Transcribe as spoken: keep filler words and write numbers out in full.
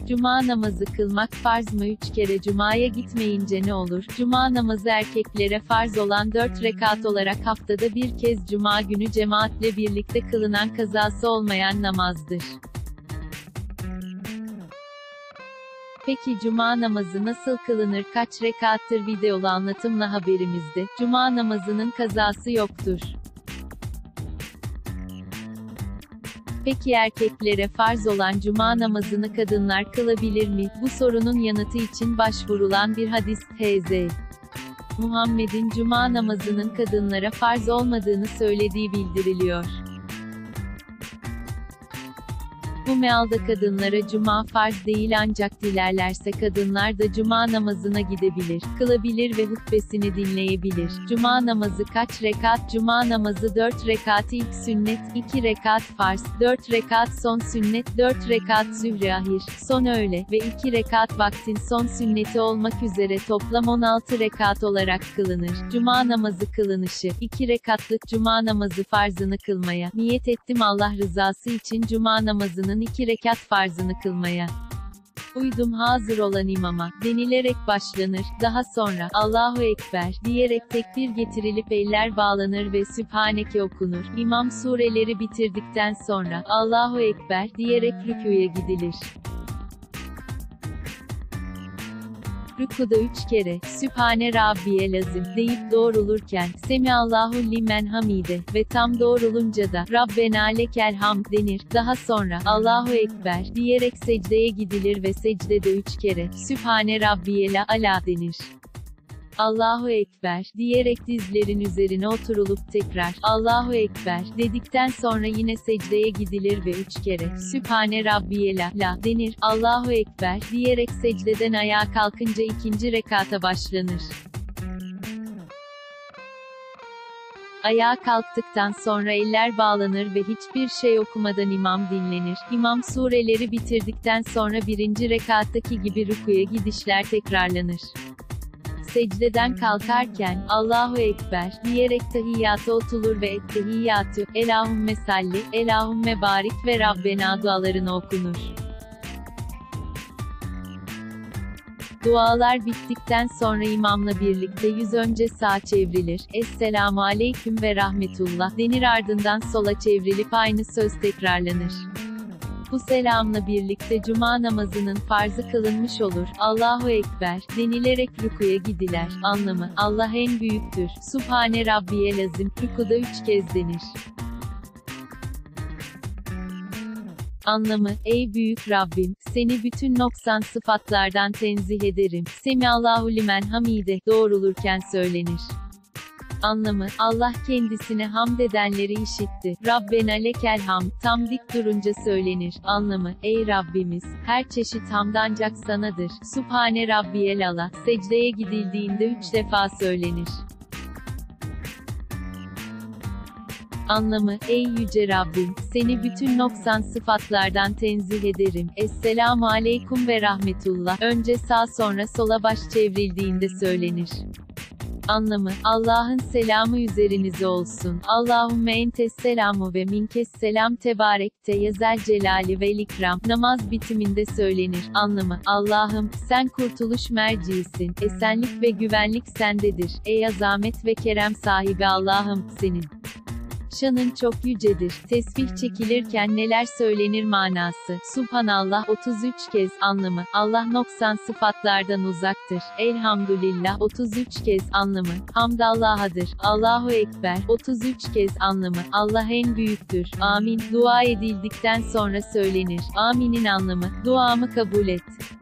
Cuma namazı kılmak farz mı? Üç kere cumaya gitmeyince ne olur? Cuma namazı erkeklere farz olan dört rekat olarak haftada bir kez cuma günü cemaatle birlikte kılınan kazası olmayan namazdır. Peki cuma namazı nasıl kılınır, kaç rekattır? Videolu anlatımla haberimizde, cuma namazının kazası yoktur. Peki erkeklere farz olan cuma namazını kadınlar kılabilir mi? Bu sorunun yanıtı için başvurulan bir hadis, Hz. Muhammed'in cuma namazının kadınlara farz olmadığını söylediği bildiriliyor. Bu mealda kadınlara cuma farz değil, ancak dilerlerse kadınlar da cuma namazına gidebilir, kılabilir ve hutbesini dinleyebilir. Cuma namazı kaç rekat? Cuma namazı dört rekat ilk sünnet, iki rekat farz, dört rekat son sünnet, dört rekat zühre ahir, son öğle ve iki rekat vaktin son sünneti olmak üzere toplam on altı rekat olarak kılınır. Cuma namazı kılınışı, iki rekatlık cuma namazı farzını kılmaya niyet ettim Allah rızası için cuma namazının iki rekat farzını kılmaya. Uydum hazır olan imama, denilerek başlanır, daha sonra, Allahu Ekber, diyerek tekbir getirilip eller bağlanır ve Sübhaneke okunur. İmam sureleri bitirdikten sonra, Allahu Ekber, diyerek rükûya gidilir. Rükuda üç kere, Sübhane Rabbiyel Azim, deyip doğrulurken, Semiallahu limen hamide, ve tam doğrulunca da, Rabbena lekel hamd denir. Daha sonra, Allahu Ekber, diyerek secdeye gidilir ve secdede üç kere, Sübhane Rabbiyel ala denir. Allahu Ekber, diyerek dizlerin üzerine oturulup tekrar, Allahu Ekber, dedikten sonra yine secdeye gidilir ve üç kere, Sübhane Rabbiyel ala denir. Allahu Ekber, diyerek secdeden ayağa kalkınca ikinci rekata başlanır. Ayağa kalktıktan sonra eller bağlanır ve hiçbir şey okumadan imam dinlenir. İmam sureleri bitirdikten sonra birinci rekattaki gibi rükûya gidişler tekrarlanır. Secdeden kalkarken, Allahu Ekber, diyerek tahiyyata oturulur ve ettehiyyatü, Elahümme salli, Elahümme barik ve Rabbena dualarını okunur. Dualar bittikten sonra imamla birlikte yüz önce sağa çevrilir, Esselamu Aleyküm ve Rahmetullah denir, ardından sola çevrilip aynı söz tekrarlanır. Bu selamla birlikte cuma namazının farzı kılınmış olur. Allahu Ekber, denilerek rükûya gidiler. Anlamı, Allah en büyüktür. Sübhane Rabbiyel Azim, rükuda üç kez denir. Anlamı, ey büyük Rabbim, seni bütün noksan sıfatlardan tenzih ederim. Semiallahu limen hamide, doğrulurken söylenir. Anlamı, Allah kendisine hamd edenleri işitti. Rabbena lekel hamd, tam dik durunca söylenir. Anlamı, ey Rabbimiz, her çeşit hamd ancak sanadır. Sübhane Rabbiyel ala, secdeye gidildiğinde üç defa söylenir. Anlamı, ey yüce Rabbim, seni bütün noksan sıfatlardan tenzih ederim. Esselamu Aleyküm ve Rahmetullah, önce sağ sonra sola baş çevrildiğinde söylenir. Anlamı, Allah'ın selamı üzerinize olsun. Allahümme entes selamu ve minkes selam tebarekte yezel celali ve ikram. Namaz bitiminde söylenir. Anlamı, Allah'ım, sen kurtuluş merciisin. Esenlik ve güvenlik sendedir. Ey azamet ve kerem sahibi Allah'ım, senin şanın çok yücedir. Tesbih çekilirken neler söylenir manası. Subhanallah otuz üç kez. Anlamı, Allah noksan sıfatlardan uzaktır. Elhamdülillah otuz üç kez. Anlamı, hamd Allah'adır. Allahu Ekber otuz üç kez. Anlamı, Allah en büyüktür. Amin. Dua edildikten sonra söylenir. Amin'in anlamı, duamı kabul et.